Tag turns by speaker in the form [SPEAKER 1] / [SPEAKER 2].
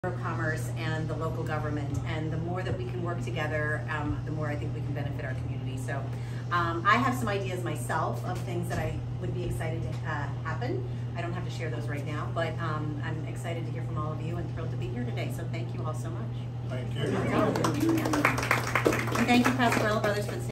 [SPEAKER 1] Commerce and the local government, and the more that we can work together, the more I think we can benefit our community. So I have some ideas myself of things that I would be excited to happen. I don't have to share those right now, but I'm excited to hear from all of you and thrilled to be here today. So thank you all so much.
[SPEAKER 2] Thank you.
[SPEAKER 1] And thank you, Pasquale Brothers, for the